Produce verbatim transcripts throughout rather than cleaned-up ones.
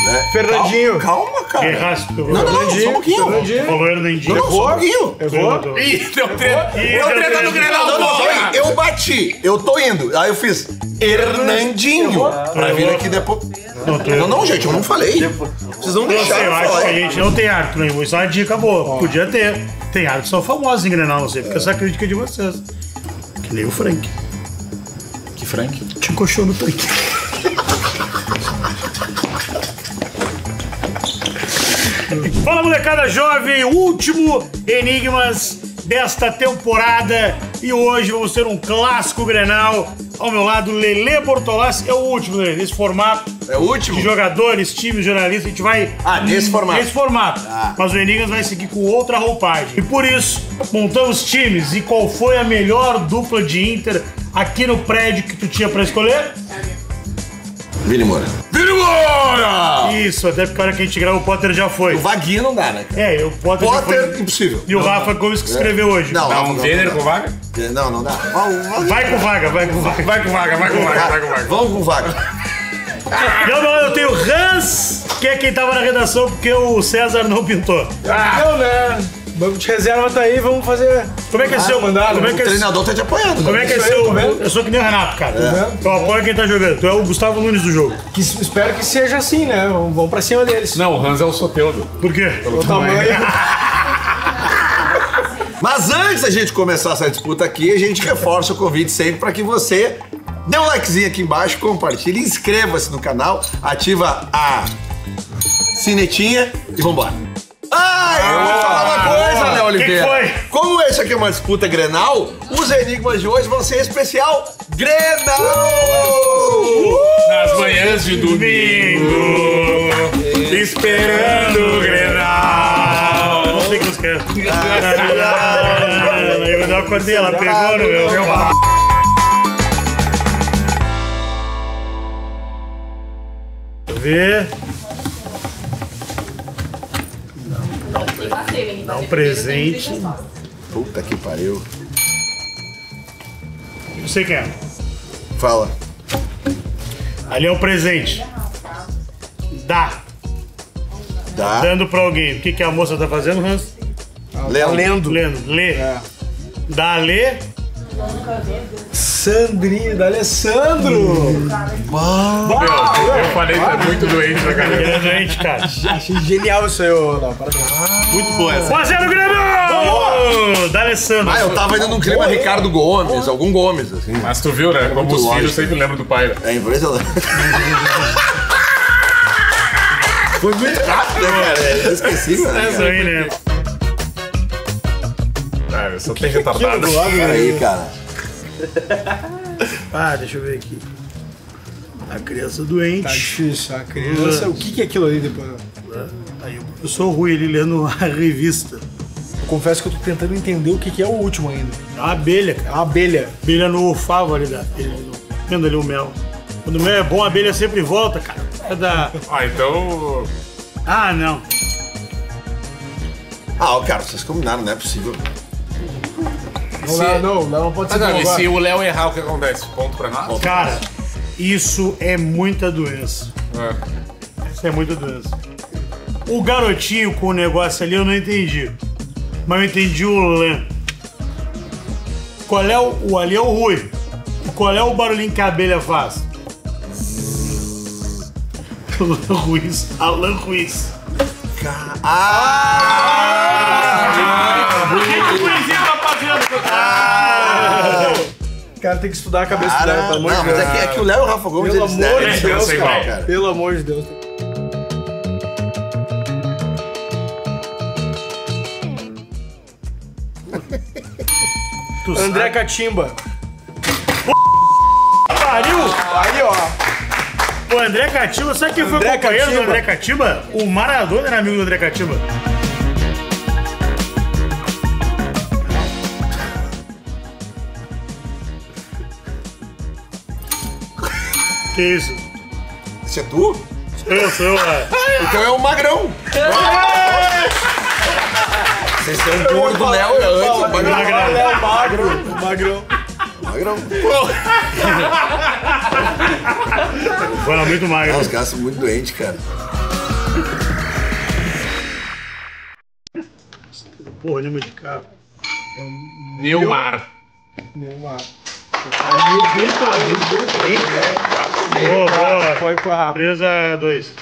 Né? Fernandinho. Calma, calma cara. Erraste, não, não, não, só um pouquinho. Fernandinho. Falou Hernandinho. Não, só um pouquinho. Errou? Ih, deu treta. Deu treta no Grenal, Não, não, porra. eu bati, eu tô indo. Aí eu fiz Hernandinho. Pra vir aqui depois. Não, não, gente, eu não falei. Vocês não deixaram Eu eu acho falar. que a gente não tem árbitro, né? Isso é uma dica boa. Podia ter. Tem árbitros que são famosos em Grenal, não sei, porque essa crítica é de vocês. Que nem o Frank. Que Frank? Te encoxou no tanque. Fala, molecada jovem, último Enigmas desta temporada. E hoje vamos ter um clássico Grenal. Ao meu lado, Lelê Bortolassi. É o último, Lelê, nesse formato. É o último? De jogadores, times, jornalistas, a gente vai... Ah, nesse formato. Nesse formato. Ah. Mas o Enigmas vai seguir com outra roupagem. E por isso, montamos times. E qual foi a melhor dupla de Inter aqui no prédio que tu tinha pra escolher? Vini Moura. Vini Moura! Isso, até porque a hora que a gente grava o Potter já foi. O Vaguinho não dá, né? É, o Potter, já Potter, foi. impossível. E o Rafa Gomes que escreveu hoje. Não, Dá não, um não, Venner não, com vaga? Não, não dá. Vai com vaga, vai com vaga. Vai com vaga, vai com vaga, vai com vaga. Vamos com vaga. Não, não, eu tenho Hans, que é quem tava na redação, porque o César não pintou. Não, né? Banco de reserva tá aí, vamos fazer. Como é que é seu mandado, Como é O que é, treinador tá te apoiando. como é, que é Isso aí, seu. tá vendo? Eu sou que nem o Renato, cara. vendo? Eu apoio quem tá jogando. Tu é o Gustavo Nunes do jogo. Que, espero que seja assim, né? Vamos, vamos pra cima deles. Não, o Hans é o Soteudo. Por quê? O tamanho. Mas antes da gente começar essa disputa aqui, a gente reforça o convite sempre para que você dê um likezinho aqui embaixo, compartilhe, inscreva-se no canal, ativa a sinetinha e vambora. Ah, eu vou falar uma coisa, Léo Oliveira. que foi? Como esse aqui é uma disputa Grenal, os enigmas de hoje vão ser especial Grenal! Nas manhãs de domingo, esperando o Grenal. Eu não sei o que você quer. Eu não acordei, ela pegou no meu. Ver. Dá um presente. Puta que pariu. Não sei quem é. Fala. Ali é o presente. Dá. Dá. Dando pra alguém. O que, que a moça tá fazendo, Hans? Lendo. Lendo. Lendo. Lê. Dá a lê. Sandrinho, da Alessandro. Eu falei que é muito doente na cara. Ele é doente, cara. Achei genial isso aí, ô. Não, parabéns. Muito boa essa. um a zero Grêmio! Da Alessandro. Ah, eu tava indo num clima Ricardo Gomes, algum Gomes, assim. Mas tu viu, né? Como muito os longe. filhos sempre lembram do pai. Né? É impressionante. Foi muito rápido, né, cara? É inesquecível, né? Isso aí, né? Ah, eu sou bem retardado. Aí, cara. Ah, deixa eu ver aqui. A criança doente. Tá difícil, a criança. O que, que é aquilo ali depois? Aí eu, eu sou ruim ali lendo a revista. Eu confesso que eu tô tentando entender o que, que é o último ainda. É uma abelha, cara. É uma abelha. Abelha no favo ali da abelha. Vendo ali o mel. Quando o mel é bom, a abelha sempre volta, cara. É da. Ah, então. Ah, não. Ah, ó, cara, vocês combinaram, não é possível. Não, não, não, não pode Ah, ser não, bom e agora. se o Léo errar, o que acontece? Ponto pra nós? Cara, isso é muita doença. É. Isso é muita doença. O garotinho com o negócio ali eu não entendi. Mas eu entendi o Lê. Qual é o, o ali é o Rui. Qual é o barulhinho que a abelha faz? Alan Ruiz. Alan Ruiz. O cara tem que estudar a cabeça Cara, dela, pelo amor não, de mas Deus. é que, é que o Léo e o Rafa Gomes, Pelo eles amor eles de são Deus, igual, cara. Pelo amor de Deus. Tu André Catimba. pariu! Aí, ó. O André Catimba, sabe quem foi André companheiro Catimba. do André Catimba? O Maradona era amigo do André Catimba. Que isso? Esse é tu? Sou eu, sou eu. é. Então é o Magrão. Vocês têm um gordo do Léo e antes o Magrão. Léo Magro. Magrão. Magrão. Foi muito magro. Ah, os caras são muito doentes, cara. Porra, número de carro. Nilmar. Boa, boa. Foi com a... três a dois.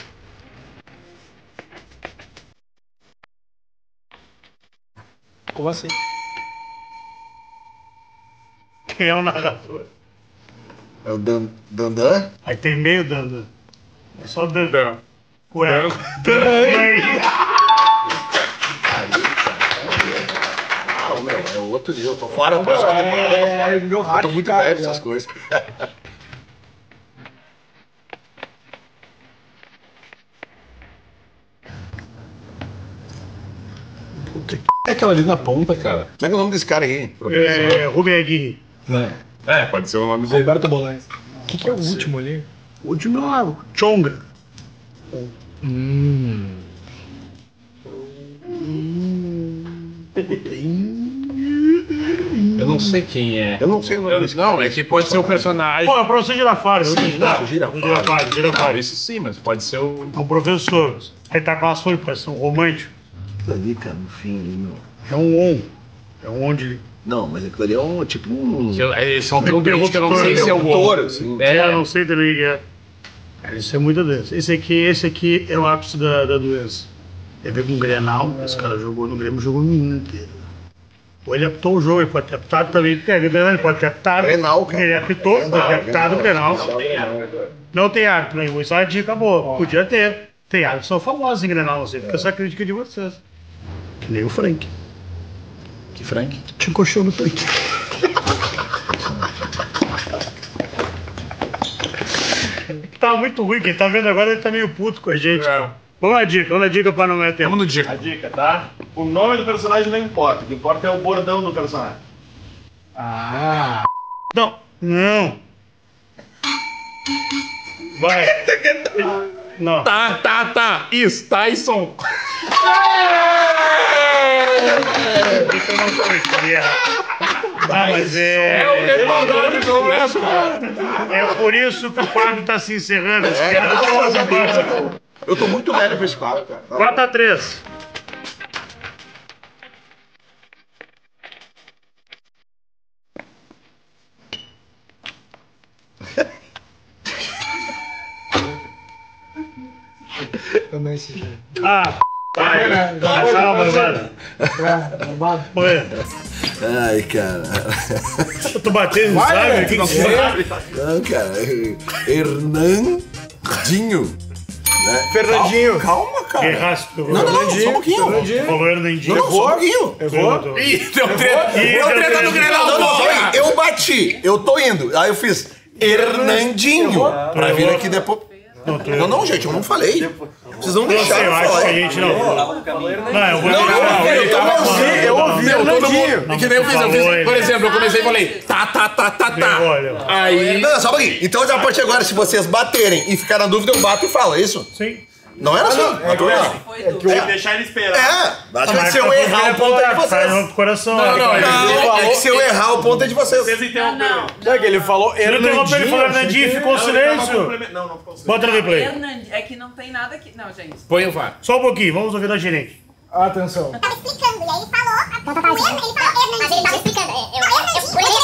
Como assim? Quem é o narrador? É o Dan, Dandan? Aí tem meio dando. É só dando. Dan. Ué. Não, meu, é outro nível. Eu tô fora, eu É, meu tô muito velho essas coisas. É aquela ali na ponta, cara. Como é que é o nome desse cara aí? É, Rubem Aguirre. É, pode ser o nome dele. Roberto Bolanhos. O que, que é o último ali? O último é o Chonga. Eu não sei quem é. Eu não sei o nome desse cara. Não, é que pode ser o personagem. Pô, é o professor Girafales. Sim, não, Girafales. Girafales, Não, Girafales. isso sim, mas pode ser o. É um professor. Aí tá com as folhas, parece um romântico. Aquilo ali, cara, no fim, meu. É um on. É um on de... Não, mas aquilo ali é um, tipo um... Esse é um perguntante que eu não sei se é o touro, outro. assim. É, eu É, não sei também o que é. Cara, isso é muita doença. Esse aqui, esse aqui é o ápice da, da doença. Tem a ver com o Grenal, esse cara jogou no Grêmio, jogou no inteiro. Ou ele apitou o jogo, ele pode ter apitado também, ele pode ter apitado. Grenal, cara. Ele apitou, pode ter apitado o Grenal. Não tem árbitro, aí isso é uma dica boa. Podia ter. Tem árbitros, são famosos em Grenal, não sei, porque essa é a crítica de vocês. Que nem o Frank. Que Frank? Te encoxou no tanque. Tá muito ruim, quem tá vendo agora ele tá meio puto com a gente. É. Vamos na dica, vamos na dica pra não é tempo. Vamos no dia. A dica, tá? O nome do personagem não importa. O que importa é o bordão do personagem. Ah, Não, não. Vai. Não. Tá, tá, tá. Isso, Tyson. Isso eu não conhecia. Ah, mas é. É maldade do Léo. É por isso que o quadro tá se encerrando. As piadas estão acabando. Eu tô muito velho pra esse quadro, cara. quatro a três. eu não sei. Ah, vai. Calma, mano. Oi. Ai, cara. Eu tô batendo, não sabe? O que que você sabe? Não, cara. Hernandinho. Né? Fernandinho. Calma, cara. Erraste. Não, não, não, só um pouquinho. Fernandinho. Falou Hernandinho. Não, não, só um pouquinho. Errou? Ih, deu treta. Ih, Deu deu treta treta. no Grenal. Não, não, porra. aí, eu bati. Eu tô indo. Aí eu fiz Hernandinho. Pra vir aqui depois. Não, não, gente, eu não falei. Vocês não Eu sei, deixaram eu eu acho que a falar. gente não. Não, eu vou Não, não, deixar. não, eu tava ouvindo, eu ouvi Meu, todo Hernandinho. mundo. Que nem eu fiz, eu fiz. Por exemplo, eu comecei e falei, tá, tá, tá, tá, tá. Olha. Aí. Não, só um pouquinho. Então, já a partir de agora, se vocês baterem e ficar na dúvida, eu bato e falo, é isso? Sim. Não era assim. Não, não. Tem que deixar ele esperar. É, acho que Mas se eu tá errar, o ponto é de Sai vocês. no coração. Não, não, ele- Não, é que se eu errar, o ponto é de vocês. Vocês interromperam. Sabe que ele falou Ele interrompeu, ele falou achei Hernandinho, que- ficou Não, ele tava silêncio. complemen- Não, não ficou silêncio. Bota no replay. Hernandes, é que não tem nada aqui. Não, gente. Põe o V A R. Só um pouquinho, vamos ouvir da gerente. Atenção. Tava explicando, e aí ele falou. Ele falou Hernandinho. Mas ele tava explicando. Eu, eu, eu, eu,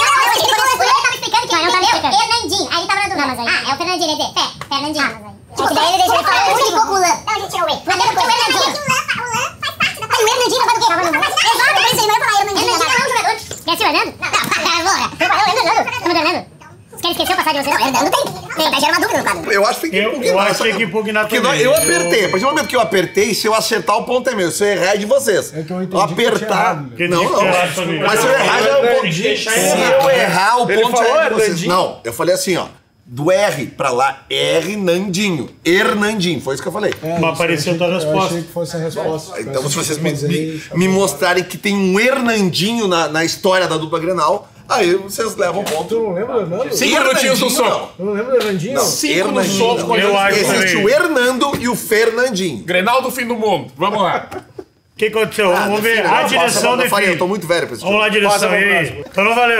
eu, eu tava explicando que não, não tava explicando. Hernandinho. Aí ele tava na dúvida. Não, mas aí. Ah, é o Fernandinho, ele dizer. É, Fernandinho. Tipo, daí ele deixou ele falar. Onde ficou com o Lan? Não, a gente tirou o E. Mas depois o Hernandinho. O Lan faz parte da. Aí o Hernandinho vai fazer o quê? Exato, por isso ele vai falar Hernandinho. Hernandinho é um jogador. Esquece o Hernando? Não, não, porra. Eu falei o Hernando. Estamos do Hernando. Vocês querem esquecer o passado de vocês? Não, Hernando tem. Tem, tá gerando uma dúvida no quadro. Eu acho que tem que Eu- impugnar. eu acho só que tem que impugnar porque também. nós- Eu Eu- apertei. A partir do momento que eu apertei, se eu acertar, o ponto é meu. Se eu errar, é de vocês. É que eu entendi que eu tinha apertar. errado, velho. Não, Que não. errado também. Mas se eu errar, já é o ponto. deixar Se ele eu errar, o Ele ponto falou já é de vocês. Hernandinho? Não, eu falei assim, ó. Do R pra lá, Hernandinho. Hernandinho. Foi isso que eu falei. É, Mas isso, apareceu eu tua achei que- resposta. Eu achei que fosse a resposta. Então, se vocês me, Mas aí, me, me mostrarem que tem um Hernandinho na, na história da dupla Grenal, aí vocês levam Tu ponto. não lembra do Hernando? Cinco minutinhos do Hernandinho, som. Tu não lembra do Hernandinho? Cinco no Hernandinho, som. não. Eu acho Existe também. o Hernando e o Fernandinho. Grenal do fim do mundo. Vamos lá. O que aconteceu? Ah, Vamos ver define. a Não, direção passa, eu falei, eu define. tô muito velho pra esse Vamos lá, jogo. direção. Passa E pra aí? Então não valeu.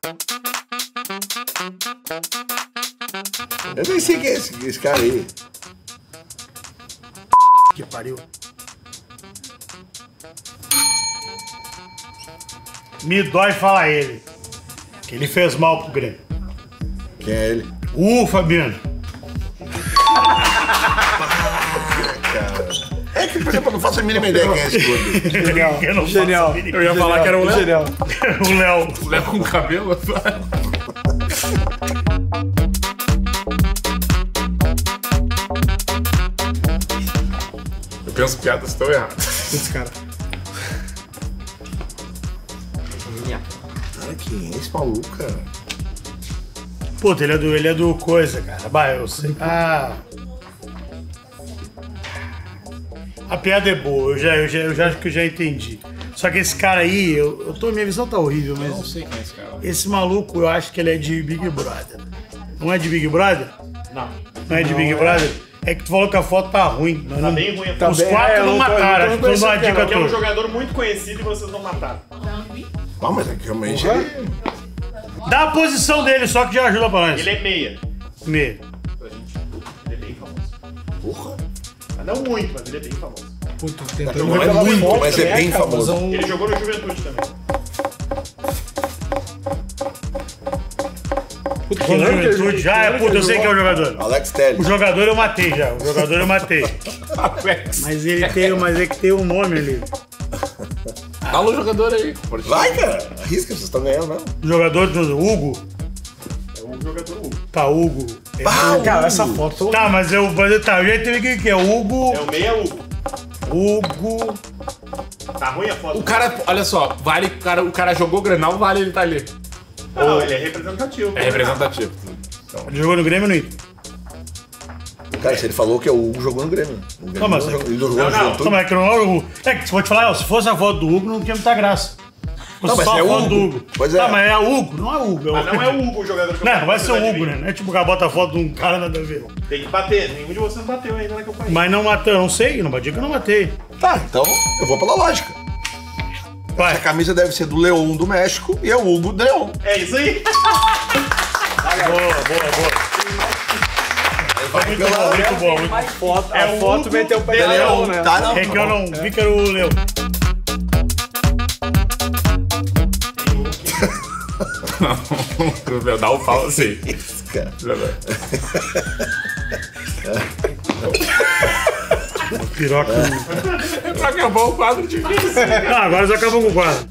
Eu nem sei quem é esse, esse cara aí. Que pariu. Me dói falar ele. Que ele fez mal pro Grêmio. Quem é ele? Uh, Fabiano. É que, por exemplo, eu não faço a mínima ideia quem é esse gordo. Genial. Eu não Genial. faço a mínima Eu ia falar que era o Léo. Genial. O Léo. O Léo com cabelo. Eu penso piadas tão erradas. Esse cara. Cara, quem é esse maluco, cara? Puta, ele é do, ele é do coisa, cara. Bah, eu sei. Ah. A piada é boa, eu já, eu já, eu já acho que eu já entendi. Só que esse cara aí, eu, eu tô, minha visão tá horrível, mas. Eu não sei quem é esse cara. Esse maluco, eu acho que ele é de Big Brother. Não é de Big Brother? Não. Não é de Big Brother? É que tu falou que a foto tá ruim. Nós Tá não- bem ruim a Tá foto. Os bem, quatro é, eu não não tô- mataram, eu acho não que tu dá uma conheço dica Porque é um tua. jogador muito conhecido e vocês não mataram. Ah, mas é que realmente ele... Dá a posição dele, só que já ajuda pra nós. Ele é meia. Meio. Pra gente. Ele é bem famoso. Porra. Mas não muito, mas ele é bem famoso. Puta, tentando Não é pela muito, memória mas é também, bem cara, famoso. mas é um- Ele jogou no Juventude também. Puta, Quando que ano que ele- juventude já, que é ano puta, ele eu sei quem é o jogou? jogador. Alex Telles. O jogador eu matei já, o jogador eu matei. Mas ele tem, mas é que tem um nome ali. Fala o jogador aí. Vai, cara. Arrisca, vocês estão ganhando, não? O jogador do Hugo. É o jogador Hugo. Tá, Hugo. É- Ah, Cara, essa foto... Tá, mas eu. Mas, tá, eu já entendi quem que é. Hugo. É o meia Hugo. Hugo. Tá ruim a foto? O cara, olha só, vale, o cara, o cara jogou Grenal, vale ele tá ali. Não, ele é representativo. É representativo. Ele jogou no Grêmio e no Inter. Cara, se ele falou que é o Hugo jogou no Grêmio. O Grêmio Não, mas- não jogou- ele não jogou Não, no não. Juventude. Não, mas é que não é o Hugo. É que se for te falar, ó, se fosse a foto do Hugo, não tinha muita graça. Se Não, fosse mas só é a foto Hugo. do Hugo. Pois é. Tá, mas é o Hugo, não é o Hugo. É o... Mas não é o Hugo o jogador que eu Não, vai ser o quero Hugo, adivinhar. né? Não é tipo o cara bota a foto de um cara nada a ver. Tem que bater. Nenhum de vocês bateu ainda na campanha. Mas não matou, eu não sei, não bati que eu não matei. Tá, então eu vou pela lógica. Vai. A camisa deve ser do Leão do México e é o Hugo do Leão. É isso aí. Boa, boa, boa. Muito bom, muito bom. Muito... A foto, É a o foto Hugo meteu o pé de no Leão, leão, né? Tá, não. É que eu não vi que era o Leão. Dá o pau assim. Isso, cara. Piroca. É pra acabar o quadro de vez. Não, agora já acabou com o quadro.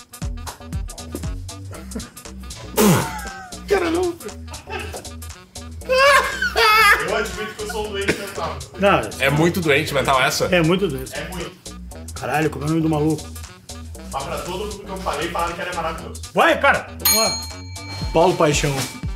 Eu admito que eu sou um doente mental. Não, É muito doente mental essa? é muito doido. É muito. Caralho, como é o nome do maluco? Mas pra todo mundo que eu falei, falaram que era maravilhoso. Vai, cara. Vamos lá. Paulo Paixão.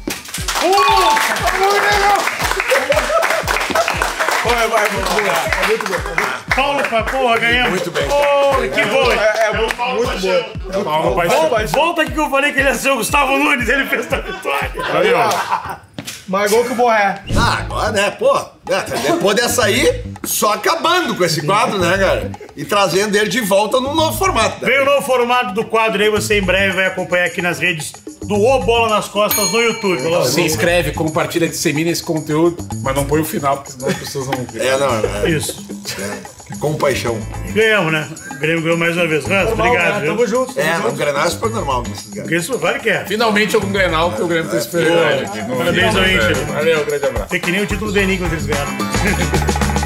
Vai, vai, muito bom. Muito bom. Paulo, pra porra, ganhamos. Muito bem. Porra, que gol, hein? É, é muito, muito bom. Paulo Paixão. Paulo Paixão. Volta aqui que eu falei que ele ia ser o Gustavo Nunes, ele fez a vitória. Aí, ó. Mais gol que o Borré. Ah, agora, né, pô, né, depois dessa aí, só acabando com esse quadro, né, cara? E trazendo ele de volta num novo formato. Né? Vem o novo formato do quadro aí, você em breve vai acompanhar aqui nas redes do O Bola nas Costas no YouTube. Logo. Se inscreve, compartilha, dissemina esse conteúdo, mas não põe o final, porque senão as pessoas não vão ver. É, não, é, Isso. é, com paixão. E ganhamos, né? O Grêmio ganhou mais uma vez. Hans, Normal, obrigado, né? viu? Tamo junto. É, um Grenal é super normal nesses caras. Porque isso vale que é. Finalmente algum Grenal que o Grêmio tá esperando. Parabéns ao Inter. Valeu, grande abraço. Tem que nem o título do Enigma que eles ganharam.